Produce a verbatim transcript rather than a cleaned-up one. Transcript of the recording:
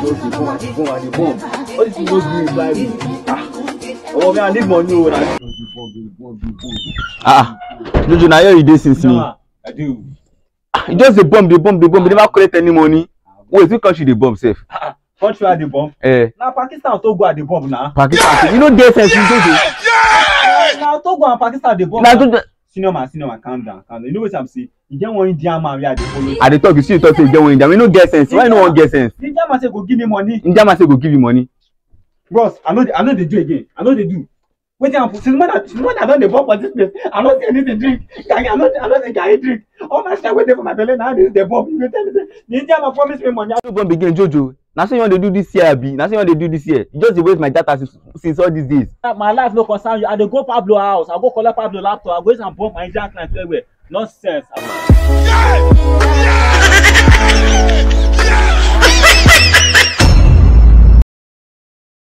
the bomb, the bomb, the bomb. All these people do is like, ah, oh man, I need money. Oh, the bomb, the bomb, the bomb. Ah, Jojo, now you dey since me. No, I do. You just the bomb, the bomb, the bomb. You never collect any money. Wait, which country the bomb safe? Country at the bomb? Eh. Now Pakistan Togo at the bomb now. Pakistan, you know get sense, Jojo. Now Togo and Pakistan at the bomb. Now Jojo. Senior man, senior man, calm down, calm down. You know what I'm saying? You get one Indian man where they follow. I dey talk, you see you talk say you get one Indian. We no get sense. Why you no wan get sense? Indian man say go give me money. Indian man say go give you money. Bros, I know I know they do again. I know they do. Wait, I'm since when I since when I don't the bomb for this place. I don't see anything drink. I know I know the guy drink. All my shit waiting for my belly now. This is the bomb. You tell me the Indian man promise me money. I don't begin, Jojo. Now say you want to do this year, Abi. Now say you want to do this year. You just waste my data since, since all these days. My life no concern you. I dey go Pablo house. I go collect Pablo laptop. I go use and bomb my Indian client everywhere. Nonsense.